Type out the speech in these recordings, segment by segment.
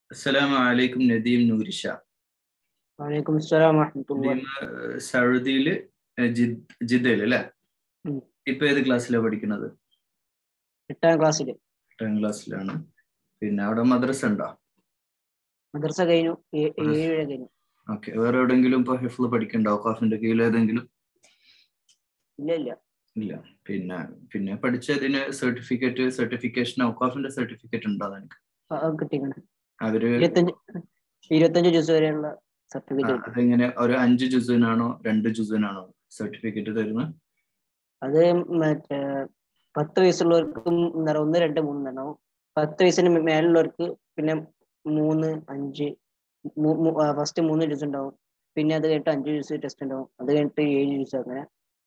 അസ്സലാമു അലൈക്കും നദീം നൂരിഷ. വലൈക്കും അസ്സലാം വറഹ്മത്തുള്ളാഹി. സൗദിയില് ജിദ്ദയിൽ അല്ലേ? ഇപ്പൊ ഏത് ക്ലാസ്സിലാണ് പഠിക്കുന്നത്? 8ാം ക്ലാസ്സിൽ. 8ാം ക്ലാസ്സിലാണ്. പിന്നെ അവിടെ മദ്രസ ഉണ്ടോ? മദ്രസ കഴിഞ്ഞു, 7 കഴിഞ്ഞു. ഓക്കെ. വേറെ എവിടെയെങ്കിലും ഇപ്പൊ ഹിഫ്ള് പഠിക്കണ്ടോ? ഔഖാഫിന്റെ കീഴിൽ ഏതെങ്കിലും? ഇല്ല. ഇല്ല. പിന്നെ പഠിച്ചതിന് സർട്ടിഫിക്കേഷൻ ഔഖാഫിന്റെ സർട്ടിഫിക്കറ്റ് ഉണ്ടോ നിനക്ക്? കിട്ടിയിട്ടുണ്ട്. അവര് 25 ജുസ് വരെയുള്ള സർട്ടിഫിക്കറ്റ്. അതെങ്ങനെ, ഒരു 5 ജുസിനാണോ 2 ജുസിനാണോ സർട്ടിഫിക്കറ്റ് തരുന്നത്? അത് മറ്റേ 10 വയസ്സുള്ളവർക്ക് 1, 2, 3 ഉണ്ടാവും. 10 വയസ്സിന് മേലുള്ളവർക്ക് പിന്നെ 3, 5 ഫസ്റ്റ് 3 ജുസ് ഉണ്ടാവും. പിന്നെ അത് കഴിഞ്ഞിട്ട് 5 ജുസ് ടെസ്റ്റ് ഉണ്ടാവും. അത് കഴിഞ്ഞിട്ട് 7 ജുസ്. അങ്ങനെ.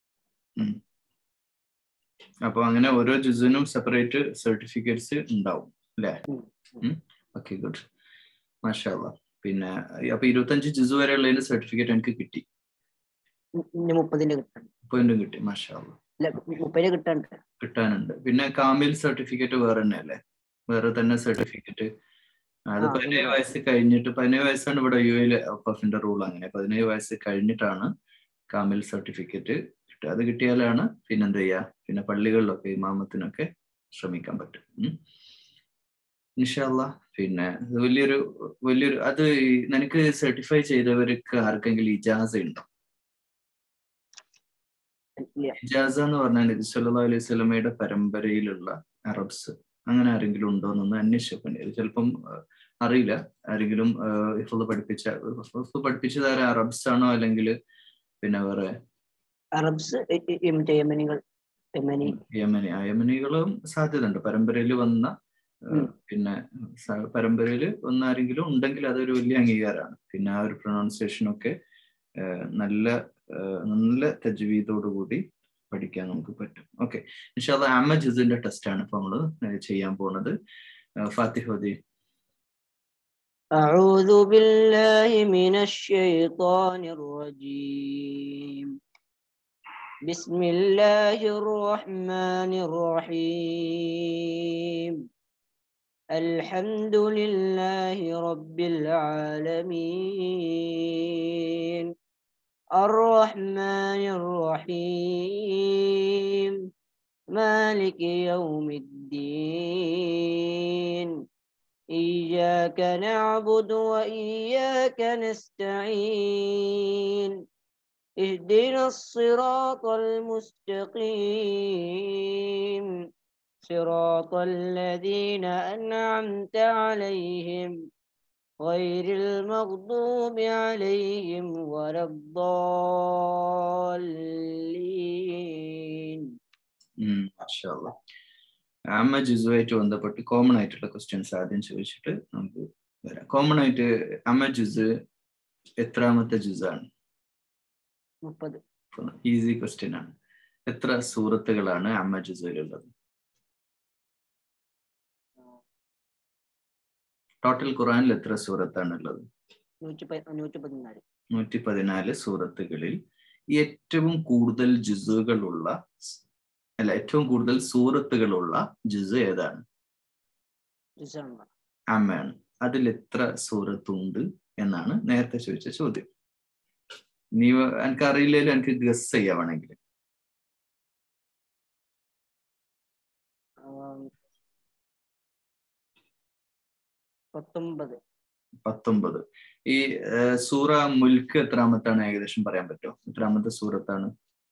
അപ്പൊ അങ്ങനെ ഓരോ ജുസിനും സെപ്പറേറ്റ് സർട്ടിഫിക്കറ്റ്സ് ഉണ്ടാവും അല്ലേ? ഓക്കെ, ഗുഡ്, മാഷാ അല്ലാഹ്. പിന്നെ അപ്പൊ 25 ജുസ് വരെ ഉള്ളതിന്റെ സർട്ടിഫിക്കറ്റ് എനിക്ക് കിട്ടി. 30ന്റെ കിട്ടാൻ. 30 കിട്ടി, മാഷാ അല്ലാഹ്. 30 കിട്ടാനുണ്ട്. പിന്നെ കാമിൽ സർട്ടിഫിക്കറ്റ് വേറെ തന്നെ അല്ലേ? വേറെ തന്നെ സർട്ടിഫിക്കറ്റ്. അത് 17 വയസ്സ് കഴിഞ്ഞിട്ട്, 17 വയസ്സാണ് ഇവിടെ യുഎഇയിലെ ഔഖാഫിന്റെ റൂൾ. അങ്ങനെ 17 വയസ്സ് കഴിഞ്ഞിട്ടാണ് കാമിൽ സർട്ടിഫിക്കറ്റ് കിട്ടുക. അത് കിട്ടിയാലാണ് പിന്നെന്ത് ചെയ്യുക, പിന്നെ പള്ളികളിലൊക്കെ ഇമാമത്തിനൊക്കെ ശ്രമിക്കാൻ പറ്റും. ഇൻഷാ അല്ലാഹ്. പിന്നെ വലിയൊരു അത് നിനക്ക് സർട്ടിഫൈ ചെയ്തവർക്ക് ആർക്കെങ്കിലും ഇജാസ ഉണ്ടോ? ഇജാസ എന്ന് പറഞ്ഞാൽ നബി സല്ലല്ലാഹു അലൈഹി വസല്ലമയുടെ പരമ്പരയിലുള്ള അറബ്സ് അങ്ങനെ ആരെങ്കിലും ഉണ്ടോ എന്നൊന്ന് അന്വേഷിച്ചേക്കേണ്ടി. ചിലപ്പം അറിയില്ല. ആരെങ്കിലും ഹിഫ്ള് പഠിപ്പിച്ചത് ആരാ? അറബ്സ് ആണോ അല്ലെങ്കിൽ പിന്നെ വേറെ? അറബ്സ്, യമനികളും സാധ്യത ഉണ്ട്. പരമ്പരയിൽ വന്ന പിന്നെ പരമ്പരയിൽ വന്ന ആരെങ്കിലും ഉണ്ടെങ്കിൽ അതൊരു വലിയ അംഗീകാരമാണ്. പിന്നെ ആ ഒരു പ്രൊനൗൺസിയേഷനൊക്കെ നല്ല തജ്വീദോടുകൂടി പഠിക്കാൻ നമുക്ക് പറ്റും. ഓക്കെ, ഇൻഷാ അല്ലാഹ്. അമ്മ ജുസിന്റെ ടെസ്റ്റ് ആണ് ഇപ്പൊ നമ്മള് ചെയ്യാൻ പോകുന്നത്. ഫാത്തിഹ ഓതി. أعوذ بالله من الشيطان الرجيم. بسم الله الرحمن الرحيم. الحمد لله رب العالمين. الرحمن الرحيم. مالك يوم الدين. إياك نعبد وإياك نستعين. اهدنا الصراط المستقيم. صراط الذين أنعمت عليهم غير المغضوب عليهم ولا الضالين. മാഷാ അല്ലാഹ്. അമ്മ ജുസുമായിട്ട് ബന്ധപ്പെട്ട് കോമൺ ആയിട്ടുള്ള ക്വസ്റ്റ്യൻസ് ആദ്യം ചോദിച്ചിട്ട് നമുക്ക് വരാം. കോമൺ ആയിട്ട് അമ്മ ജുസ് എത്രാമത്തെ ജുസാണ്? 30. ഈസി ക്വസ്റ്റ്യൻ ആണ്. എത്ര സൂറത്തുകളാണ് അമ്മ ജുസിലുള്ളത്? ടോട്ടൽ ഖുർആനിൽ എത്ര സൂറത്താണ് ഉള്ളത്? 114 സൂറത്തുകളിൽ ഏറ്റവും കൂടുതൽ സൂറത്തുകളുള്ള ജുസ് ഏതാണ്? അമ്മയാണ്. അതിൽ എത്ര സൂറത്തുണ്ട് എന്നാണ് നേരത്തെ ചോദിച്ച ചോദ്യം. എനിക്ക് അറിയില്ലെങ്കിലും എനിക്ക് ഗസ് ചെയ്യാവാണെങ്കിൽ 19. ഈ സൂറ മുൽക്ക് എത്രാമത്താണ് ഏകദേശം പറയാൻ പറ്റുമോ? എത്രാമത്തെ സൂറത്താണ്?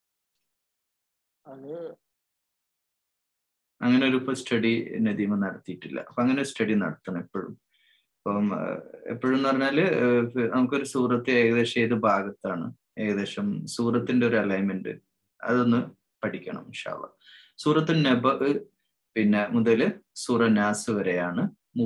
അങ്ങനെ ഒരു സ്റ്റഡി നദീമ നടത്തിയിട്ടില്ല. അപ്പൊ അങ്ങനെ സ്റ്റഡി നടത്തണം എപ്പോഴും. അപ്പം എപ്പോഴും എന്ന് പറഞ്ഞാല് നമുക്കൊരു സൂറത്ത് ഏകദേശം ഏത് ഭാഗത്താണ്, ഏകദേശം സൂറത്തിന്റെ ഒരു അലൈൻമെന്റ് അതൊന്ന് പഠിക്കണം ഇൻഷാ അല്ലാഹ്. സൂറത്ത് നബ പിന്നെ മുതൽ സൂറ നാസ് വരെയാണ്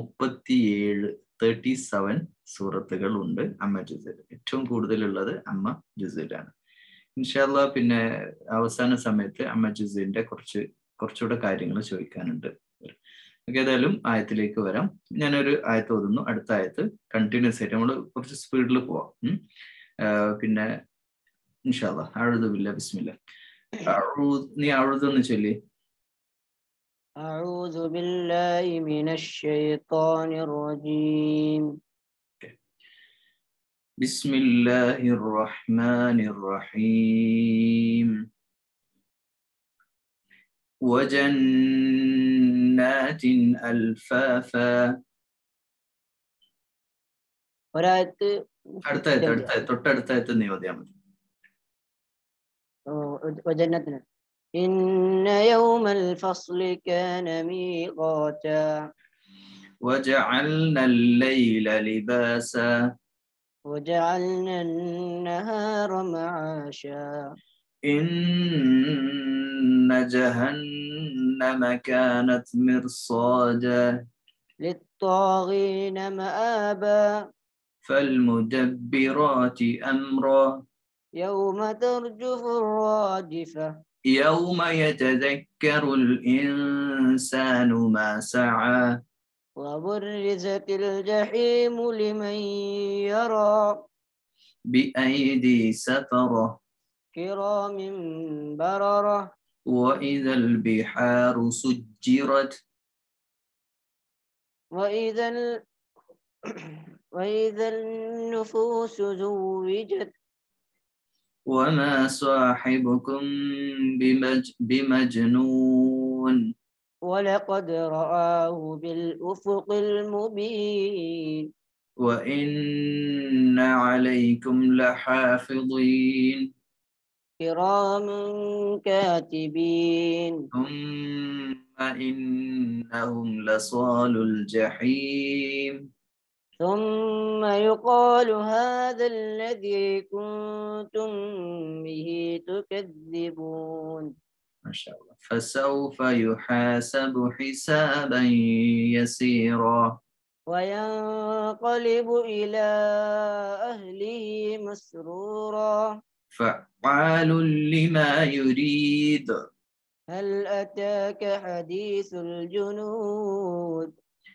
37 സൂറത്തുകൾ ഉണ്ട് അമ്മ ജുസിൽ. ഏറ്റവും കൂടുതലുള്ളത് അമ്മ ജുസിലാണ് ഇൻഷാ അല്ലാഹ്. പിന്നെ അവസാന സമയത്ത് അമ്മ ജുസിന്റെ കുറച്ചുകൂടെ കാര്യങ്ങൾ ചോദിക്കാനുണ്ട്. ഏതായാലും ആയത്തിലേക്ക് വരാം. ഞാനൊരു ആയത്ത് ഓതുന്നു, അടുത്ത ആയത്ത് കണ്ടിന്യൂസ് ആയിട്ട് നമ്മൾ കുറച്ച് സ്പീഡിൽ പോവാം. പിന്നെ ഇൻഷാ അല്ലാഹ്. അഊദു ബില്ലാഹി ബിസ്മില്ലാഹ്. നീ അഊദു എന്ന് ചൊല്ലി. أعوذ بالله من الشيطان الرجيم. بسم الله الرحمن الرحيم. وجنات ألفافا. ഒരായത്ത് തൊട്ടടുത്തായത്ത് നീ ഓതിയാൽ മതി. وجنة إن يوم الفصل كان ميقاتا وجعلنا الليل لباسا وجعلنا النهار معاشا إن جهنم كانت مرصادا للطاغين مآبا فالمدبرات أمرا يوم ترجف الراجفة يوم يتذكر الإنسان ما سعى وبرزت الجحيم لمن يرى بأيدي سفرة كرام بررة وإذا البحار سجرت وإذا النفوس زوجت وما صاحبكم بمجنون ولقد رآه بالأفق المبين وإن عليكم لحافظين كرام كاتبين ثم إنهم لصال الجحيم ثم يقال هذا الذي كنتم به تكذبون. ما شاء الله. فسوف يحاسب حسابا يسيرا وينقلب إلى أهله مسرورا فعال لما يريد هل أتاك حديث الجنود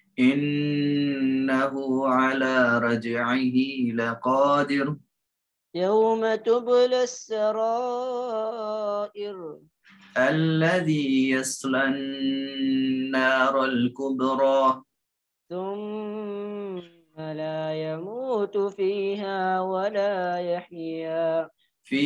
إنه على رجعه لقادر يوم تبلى السرائر الذي يصلى النار الكبرى ثم لا يموت فيها ولا يحيا في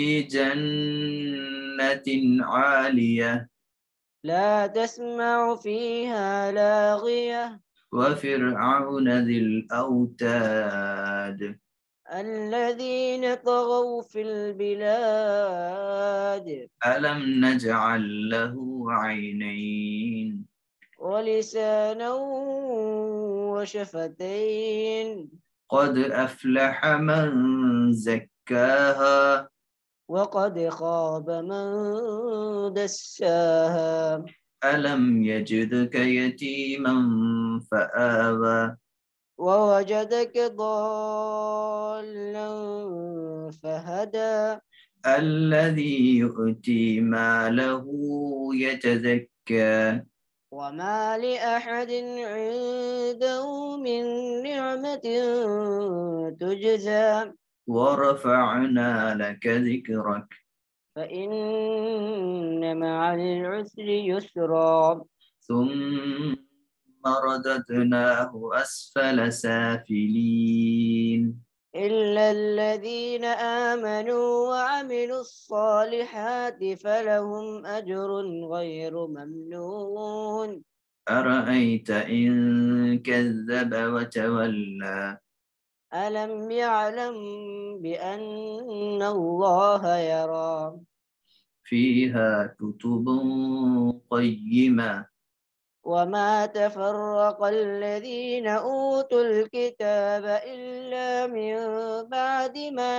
جنة عالية لا تسمع فيها لاغية وفرعون ذي الأوتاد الذين طغوا في البلاد ألم نجعل له عينين ولسانا وشفتين قد أفلح من زكاها وقد خاب من دساها ألم يجدك يتيما فآوى ووجدك ضالا فهدى الذي يؤتي ماله يتزكى وما لأحد عنده من نعمة تجزى ورفعنا لك ذكرك فإن مع العسر يسرا ثم رددناه أسفل سافلين إلا الذين آمنوا وعملوا الصالحات فلهم أجر غير ممنون. أرأيت إن كذب وتولى ألم يعلم بأن الله يرى فيها كتب قيمة وما تفرق الذين أوتوا الكتاب إلا من بعد ما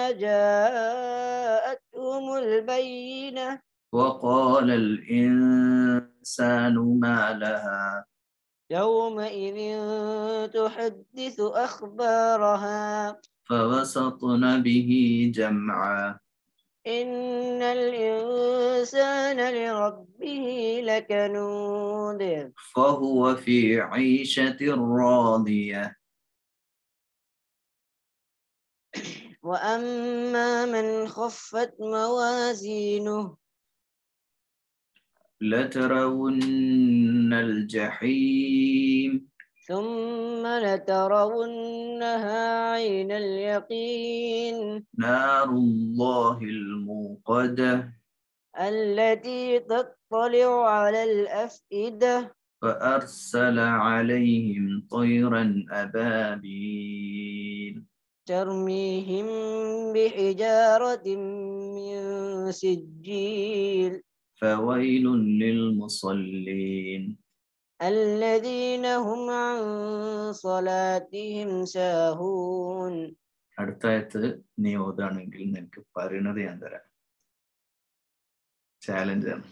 جاءتهم البينة وقال الإنسان ما لها يومئذ تحدث أخبارها فوسطن به جمعا إن الإنسان لربه لكنود فهو في عيشة راضية وأما من خفت موازينه لترون الجحيم ثم لترونها عين اليقين نار الله الموقدة التي تطلع على الأفئدة فأرسل عليهم طيرا أبابيل ترميهم بحجارة من سجيل فويل للمصلين الذين هم عن صلاتهم ساهون. അടുത്തായത് നീ ഓതാണെങ്കിൽ നിനക്ക് പറയുന്നത് ഞാൻ തരാം. ചാലഞ്ചാണ്.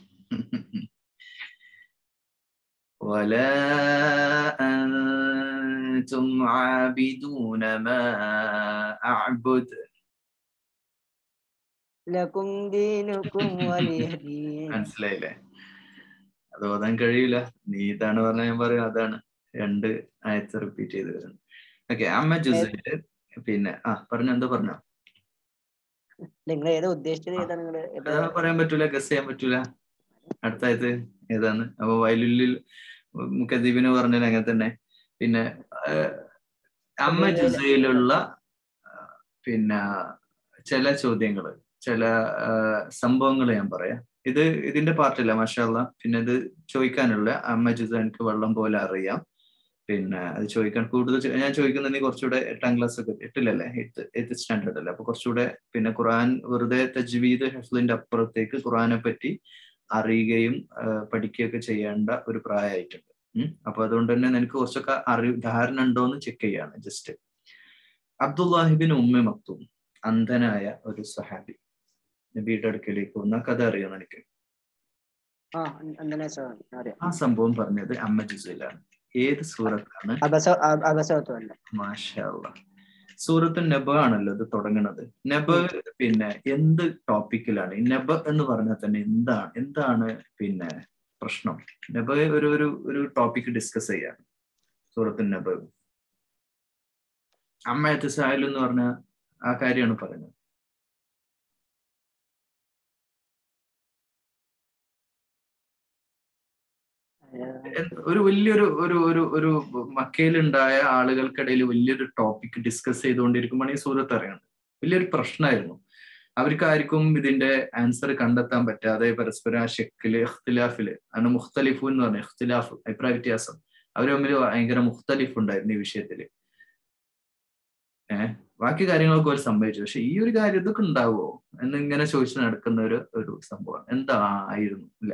ولا أنتم عابدون ما أعبد لكم دينكم ولي دين. മനസ്സിലായില്ലേ? അത് ഓതാൻ കഴിയില്ല. നീ ഇതാണ് പറഞ്ഞ ഞാൻ പറയും അതാണ്. 2 ആയത്ത് റിപ്പീറ്റ് ചെയ്ത് വരുന്നു. ഓക്കെ, അമ്മ ജുസൈല് പിന്നെ പറഞ്ഞു, എന്താ പറഞ്ഞോ? നിങ്ങൾ ഏതാ ഉദ്ദേശിച്ചത്? ഏതാണ് നിങ്ങള്? പറയാൻ പറ്റൂല, ഗസ് ചെയ്യാൻ പറ്റൂല. അടുത്തായത് ഏതാണ്? അപ്പൊ വയലുള്ളിൽ മുഖദ്ദീപിന് പറഞ്ഞത് അങ്ങനെ തന്നെ. പിന്നെ അമ്മ ജുസയിലുള്ള പിന്നെ ചില ചോദ്യങ്ങള്, ചില സംഭവങ്ങൾ ഞാൻ പറയാം. ഇതിന്റെ പാർട്ടില്ല, മാഷാ അല്ലാ. പിന്നെ ഇത് ചോദിക്കാനുള്ള അമ്മ ജുസ എനിക്ക് വെള്ളം പോലെ അറിയാം. പിന്നെ അത് ചോദിക്കാൻ കൂടുതൽ ഞാൻ ചോദിക്കുന്നുണ്ടെങ്കിൽ കുറച്ചുകൂടെ 8ാം ക്ലാസ് ഒക്കെ, 8ിലല്ലേ, 8th സ്റ്റാൻഡേർഡ് അല്ലേ, അപ്പൊ കുറച്ചുകൂടെ പിന്നെ ഖുർആൻ വെറുതെ തജ്വീദ് ഹഫ്ലിന്റെ അപ്പുറത്തേക്ക് ഖുർആനെ പറ്റി അറിയുകയും പഠിക്കുകയൊക്കെ ചെയ്യേണ്ട ഒരു പ്രായമായിട്ടുണ്ട്. അപ്പൊ അതുകൊണ്ട് തന്നെ നിനക്ക് കുറച്ചൊക്കെ ധാരണ ഉണ്ടോന്ന് ചെക്ക് ചെയ്യാണ് ജസ്റ്റ്. അബ്ദുല്ലാഹിബിൻ ഉമ്മ മക്തൂം, അന്ധനായ ഒരു സഹാബി നബിയുടെ അടുക്കലേക്ക് വന്ന കഥ അറിയാം എനിക്ക്. ആ സംഭവം പറഞ്ഞത് അമ്മ ജുസയിലാണ്. ഏത് സൂറത്താണ്? മാഷാ അല്ലാ, സൂറത്ത് നബ ആണല്ലോ ഇത് തുടങ്ങുന്നത്. നബ പിന്നെ എന്ത് ടോപ്പിക്കിലാണ്? ഈ നബ എന്ന് പറഞ്ഞാൽ തന്നെ എന്താണ് പിന്നെ പ്രശ്നം? നബ ഒരു ടോപ്പിക് ഡിസ്കസ് ചെയ്യാണ് സൂറത്ത് നബ. അമ്മ എത്തസായൽ എന്ന് പറഞ്ഞ ആ കാര്യമാണ് പറയുന്നത്. ഒരു വലിയൊരു ഒരു മക്കയിലുണ്ടായ ആളുകൾക്കിടയിൽ വലിയൊരു ടോപ്പിക് ഡിസ്കസ് ചെയ്തുകൊണ്ടിരിക്കുമ്പോഴാണ് ഈ സൂറത്ത് അറിയുന്നത്. വലിയൊരു പ്രശ്നമായിരുന്നു. അവർക്ക് ആർക്കും ഇതിന്റെ ആൻസർ കണ്ടെത്താൻ പറ്റാതെ പരസ്പരം ആ ഷെക്കില് ഇഖ്തിലാഫില് ആണ്. മുഖ്തലിഫു എന്ന് പറഞ്ഞ ഇഖ്തിലാഫ്, അഭിപ്രായ വ്യത്യാസം. അവർ തമ്മിൽ ഭയങ്കര മുഖ്തലിഫ് ഉണ്ടായിരുന്നു ഈ വിഷയത്തില്. ബാക്കി കാര്യങ്ങളൊക്കെ അവർ സംഭവിച്ചു. പക്ഷെ ഈ ഒരു കാര്യം ഇതൊക്കെ ഉണ്ടാവുമോ എന്നിങ്ങനെ ചോദിച്ചു നടക്കുന്ന ഒരു സംഭവമാണ്. എന്തായിരുന്നു അല്ലെ?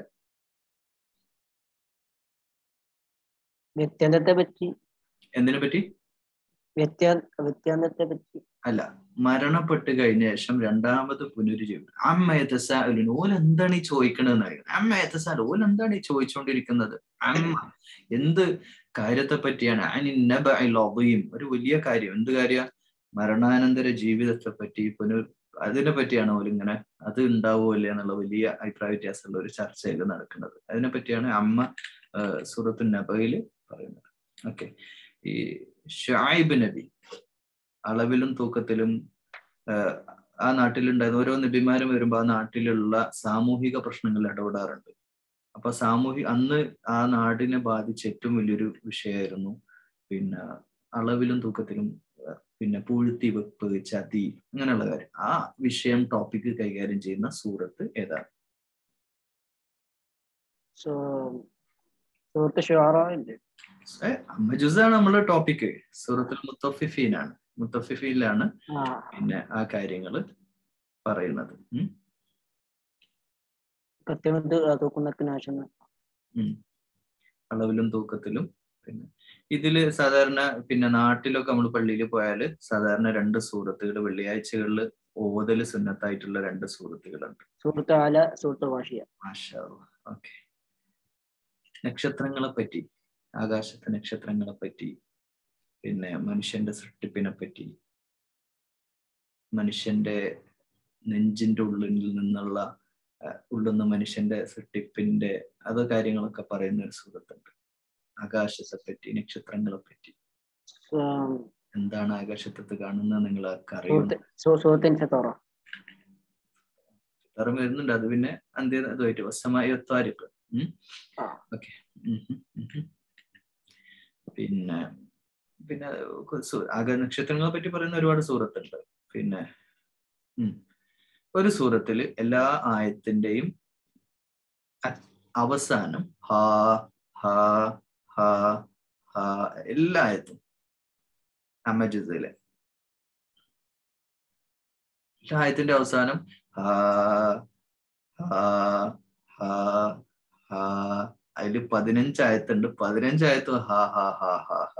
വ്യത്യാന്തത്തെ പറ്റി. എന്തിനെ പറ്റി? വ്യത്യാന്തത്തെ പറ്റി അല്ല, മരണപ്പെട്ട് കഴിഞ്ഞ ശേഷം രണ്ടാമത് പുനരുജ്ജീവനം. അമ്മയത്തസാലുൻ, ഓൻ എന്താണ് ഈ ചോദിക്കണെന്ന്? അമ്മയത്തസാൽ, ഓൻ എന്താണ് ഈ ചോദിച്ചുകൊണ്ടിരിക്കുന്നത്? അമ്മ എന്ത് കാര്യത്തെ പറ്റിയാണ്? ഒരു വലിയ കാര്യം. എന്ത് കാര്യം? മരണാനന്തര ജീവിതത്തെ പറ്റി, അതിനെ പറ്റിയാണ് ഓലിങ്ങനെ അത് ഉണ്ടാവോ ഇല്ല എന്നുള്ള വലിയ അഭിപ്രായ വ്യത്യാസമുള്ള ഒരു ചർച്ചയിൽ നടക്കുന്നത്. അതിനെ പറ്റിയാണ് അമ്മ സൂറത്തു നബയില് പറയുന്നത്. ഓക്കെ, ഈ ഷുഐബ് നബി അളവിലും തൂക്കത്തിലും ആ നാട്ടിലുണ്ടായിരുന്ന ഓരോ നബിമാരും വരുമ്പോൾ ആ നാട്ടിലുള്ള സാമൂഹിക പ്രശ്നങ്ങളിൽ ഇടപെടാറുണ്ട്. അപ്പൊ അന്ന് ആ നാടിനെ ബാധിച്ച ഏറ്റവും വലിയൊരു വിഷയമായിരുന്നു പിന്നെ അളവിലും തൂക്കത്തിലും പിന്നെ പൂഴ്ത്തി വെപ്പ്, ചതി, അങ്ങനെയുള്ള കാര്യം. ആ വിഷയം ടോപ്പിക് കൈകാര്യം ചെയ്യുന്ന സൂറത്ത് ഏതാണ്? അമ്മ ജുസാണ് നമ്മളെ ടോപ്പിക്. സൂറത്തുൽ മുത്തഫിഫീനാണ്. മുത്തഫിഫീനിലാണ് പിന്നെ ആ കാര്യങ്ങള് പറയുന്നത്. അളവിലും തൂക്കത്തിലും. പിന്നെ ഇതില് സാധാരണ പിന്നെ നാട്ടിലൊക്കെ നമ്മൾ പള്ളിയിൽ പോയാൽ സാധാരണ 2 സൂറത്തുകൾ വെള്ളിയാഴ്ചകളിൽ ഓതല് സുന്നത്തായിട്ടുള്ള 2 സൂറത്തുകളുണ്ട്. മാഷാ അല്ലാഹ്. ഓക്കെ, നക്ഷത്രങ്ങളെ പറ്റി, ആകാശത്തെ നക്ഷത്രങ്ങളെ പറ്റി, പിന്നെ മനുഷ്യന്റെ സൃഷ്ടിപ്പിനെ പറ്റി, മനുഷ്യന്റെ നെഞ്ചിന്റെ ഉള്ളുന്ന മനുഷ്യന്റെ സൃഷ്ടിപ്പിന്റെ അത് കാര്യങ്ങളൊക്കെ പറയുന്ന ഒരു സൂറത്തുണ്ട്. ആകാശത്തെ പറ്റി, നക്ഷത്രങ്ങളെ പറ്റി. എന്താണ് ആകാശത്ത് കാണുന്നത് നിങ്ങൾക്ക് അറിയുന്നുണ്ട്? വരുന്നുണ്ട്. അത് പിന്നെ അന്ത്യമായിട്ട് വസമായി ഒത്താരിപ്പ് ഓക്കെ. പിന്നെ പിന്നെ ആകെ നക്ഷത്രങ്ങളെ പറ്റി പറയുന്ന ഒരുപാട് സൂറത്തുണ്ട്. പിന്നെ ഒരു സൂറത്തിൽ എല്ലാ ആയത്തിന്റെയും അവസാനം ഹാ ഹാ ഹാ ഹാ എല്ലാ ആയത്തും അമ്മജുസിലെ എല്ലാ ആയത്തിന്റെ അവസാനം ഹാ ഹാ ഹാ ഹാ. അതില് 15 ആയത്തുണ്ട്. 15 ആയത്തും ഹാ ഹാ ഹാ ഹാ ഹാ.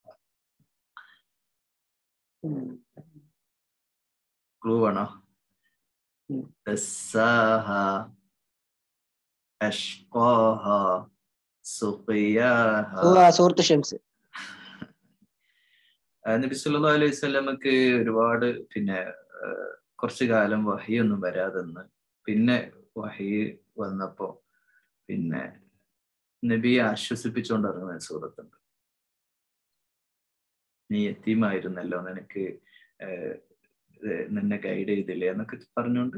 ക്ലൂ ആണോ? സൂറത്ത് ഷംസ്. നബി സല്ലല്ലാഹു അലൈഹി വസല്ലമക്ക് ഒരുപാട് പിന്നെ കുറച്ചു കാലം വഹിയൊന്നും വരാതെന്ന്, പിന്നെ വഹി വന്നപ്പോ പിന്നെ നബിയെ ആശ്വസിപ്പിച്ചുകൊണ്ട് ഇറങ്ങുന്ന സൂറത്തുണ്ട്. നീ യതീമായിരുന്നല്ലോ, നിനക്ക് നിന്നെ ഗൈഡ് ചെയ്തില്ലേ എന്നൊക്കെ പറഞ്ഞുകൊണ്ട്.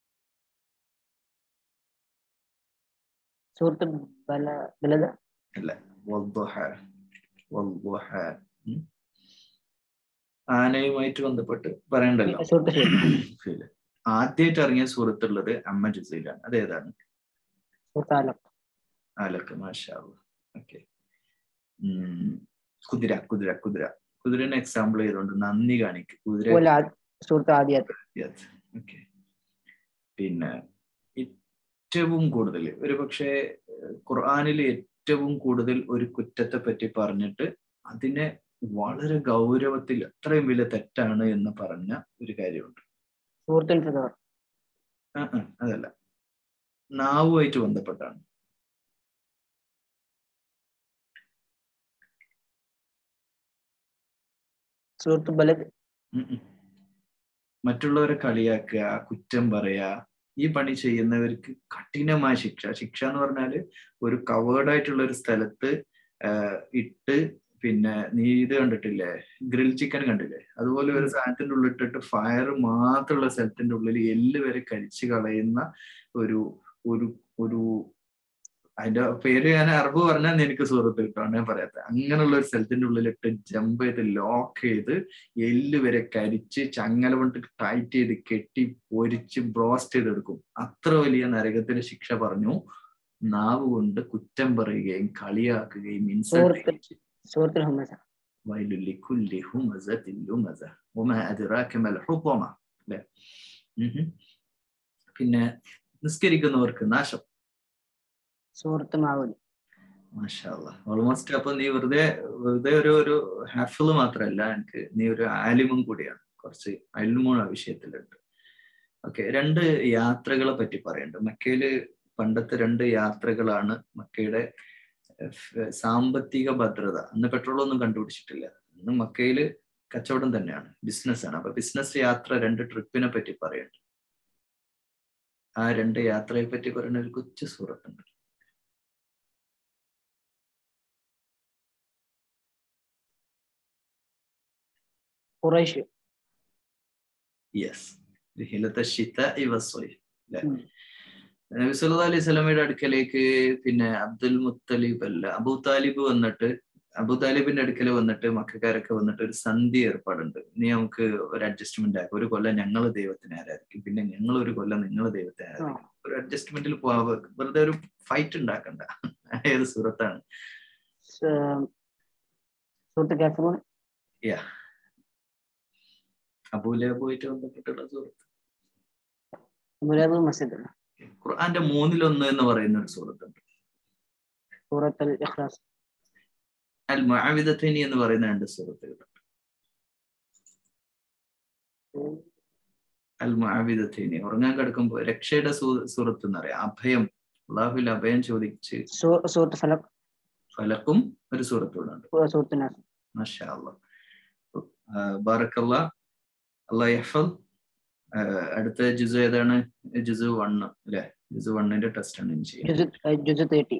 അല്ല, ആനയുമായിട്ട് ബന്ധപ്പെട്ട് പറയണ്ടല്ലോ. ആദ്യമായിട്ട് ഇറങ്ങിയ സൂറത്തുള്ളത് അമ്മ ജുസയിലാണ്. അതേതാണ്? ആലക്ക്. മാഷാ അല്ലാഹ്. ഓക്കെ. കുതിര കുതിര കുതിര കുതിരനെ എക്സാമ്പിൾ ചെയ്തുകൊണ്ട് നന്ദി കാണിക്കും. കുതിര. ഓക്കെ. പിന്നെ ഏറ്റവും കൂടുതൽ ഒരു പക്ഷേ ഖുർആനിൽ ഏറ്റവും കൂടുതൽ ഒരു കുറ്റത്തെ പറ്റി പറഞ്ഞിട്ട് അതിനെ വളരെ ഗൗരവത്തിൽ അത്രയും വലിയ തെറ്റാണ് എന്ന് പറഞ്ഞ ഒരു കാര്യമുണ്ട്. അതല്ല, നാവുമായിട്ട് ബന്ധപ്പെട്ടാണ്. മറ്റുള്ളവരെ കളിയാക്കുക, കുറ്റം പറയാ, ഈ പണി ചെയ്യുന്നവർക്ക് കഠിനമായ ശിക്ഷ എന്ന് പറഞ്ഞാല് ഒരു കവേർഡ് ആയിട്ടുള്ള ഒരു സ്ഥലത്ത് ഇട്ട്, പിന്നെ നീ ഇത് കണ്ടിട്ടില്ലേ, ഗ്രിൽ ചിക്കൻ കണ്ടില്ലേ, അതുപോലെ ഒരു സാധനത്തിന്റെ ഉള്ളിൽ ഇട്ടിട്ട് ഫയർ മാത്രമുള്ള സ്ഥലത്തിന്റെ ഉള്ളിൽ എല്ല് വരെ കരിച്ചു കളയുന്ന ഒരു ഒരു ഒരു അതിന്റെ പേര് ഞാൻ അറബ് പറഞ്ഞാൽ എനിക്ക് സൂറത്ത് കിട്ടും, ഞാൻ പറയാത്ത. അങ്ങനെയുള്ള ഒരു സ്ഥലത്തിന്റെ ഉള്ളിലിട്ട് ജമ്പ് ചെയ്ത് ലോക്ക് ചെയ്ത് എല്ല് വരെ കരിച്ച് ചങ്ങല കൊണ്ട് ടൈറ്റ് ചെയ്ത് കെട്ടി പൊരിച്ച് ബ്രോസ്റ്റ് ചെയ്തെടുക്കും. അത്ര വലിയ നരകത്തിന് ശിക്ഷ പറഞ്ഞു. നാവ് കൊണ്ട് കുറ്റം പറയുകയും കളിയാക്കുകയും പിന്നെ നിസ്കരിക്കുന്നവർക്ക് നാശം. മാഷാ അല്ലാഹ്. ഓൾമോസ്റ്റ്. അപ്പൊ നീ വെറുതെ ഒരു ഹാഫിള് മാത്രമല്ല, എനിക്ക് നീ ഒരു ആലിമും കൂടിയാണ്. കുറച്ച് അൽമും ആ വിഷയത്തിലുണ്ട്. ഓക്കെ. 2 യാത്രകളെ പറ്റി പറയുന്നുണ്ട്. മക്കയില് പണ്ടത്തെ 2 യാത്രകളാണ് മക്കയുടെ സാമ്പത്തിക ഭദ്രത. അന്ന് പെട്രോളൊന്നും കണ്ടുപിടിച്ചിട്ടില്ല. അന്ന് മക്കയില് കച്ചവടം തന്നെയാണ്, ബിസിനസ്സാണ്. അപ്പൊ ബിസിനസ് യാത്ര 2 ട്രിപ്പിനെ പറ്റി പറയുന്നുണ്ട്. ആ 2 യാത്രയെ പറ്റി പറയുന്ന ഒരു കൊച്ചു സൂറത്തുണ്ട്. യെസ്. നബി സല്ലല്ലാഹു അലൈഹി വസല്ലമയുടെ അടുക്കലേക്ക് പിന്നെ അബ്ദുൽ മുത്തലിബ് അല്ല, അബൂ താലിബ് വന്നിട്ട്, അബൂ താലിബിന്റെ അടുക്കൽ വന്നിട്ട് മക്കക്കാരൊക്കെ വന്നിട്ട് ഒരു സന്ധി ഏർപ്പാടുണ്ട്. നീ നമുക്ക് ഒരു അഡ്ജസ്റ്റ്മെന്റ് ആക്കും. ഒരു കൊല്ലം ഞങ്ങൾ ദൈവത്തിനെ ആരാധിക്കും, പിന്നെ ഞങ്ങൾ ഒരു കൊല്ലം നിങ്ങൾ ദൈവത്തെ ആരാധിക്കും. ഒരു അഡ്ജസ്റ്റ്മെന്റിൽ പോവാ, വെറുതെ ഒരു ഫൈറ്റ് ഉണ്ടാക്കണ്ട. ഏത് സൂറത്താണ്? അബൂലഹബുമായിട്ട് ബന്ധപ്പെട്ടുള്ള സൂറത്ത്. ഖുർആന്റെ 1/3 എന്ന് പറയുന്ന ഒരു സൂറത്തുണ്ട്. അൽ മുഅവ്വിദത്തൈനി എന്ന് പറയുന്ന 2 സൂറത്തുകളുണ്ട്. അൽ മുഅവ്വിദത്തൈനി ഉറങ്ങാൻ കിടക്കുമ്പോൾ രക്ഷയുടെ സൂറത്ത് എന്നറിയാം. അഭയം, അല്ലാഹുവിൽ അഭയം ചോദിച്ച് ഫലക്കും ഒരു സൂറത്തുകളുണ്ട്. മാഷാ അല്ലാഹ്. ബാറക്കല്ലാഹ്. അല്ലാഹു യഹ്ഫദ്. അടുത്ത ജുസു ഏതാണ്? ജുസു 1 അല്ലെ? ജുസു 1ന്റെ ടെസ്റ്റ് ആണ് ഇനി ചെയ്യുന്നത്.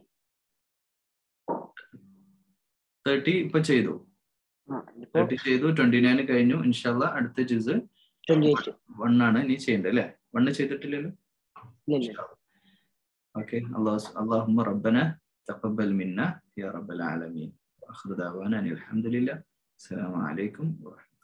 30 ഇപ്പൊ ചെയ്തു. 30 ചെയ്തു. 29 കഴിഞ്ഞു. ഇൻഷാ അല്ലാഹ് അടുത്ത ജുസു 1 ആണ് ഇനി ചെയ്യേണ്ടത് അല്ലെ? 1 ചെയ്തിട്ടില്ലല്ലോ. ഓക്കെ. അല്ലാഹുമ്മ റബ്ബന തഖബ്ബൽ മിന്ന യാ റബ്ബൽ ആലമീൻ. ആഖിറു ദഅവാന അനിൽ ഹംദുലില്ലാഹ്. അസ്സലാമു അലൈക്കും വറഹ്മത്തുള്ളാഹി.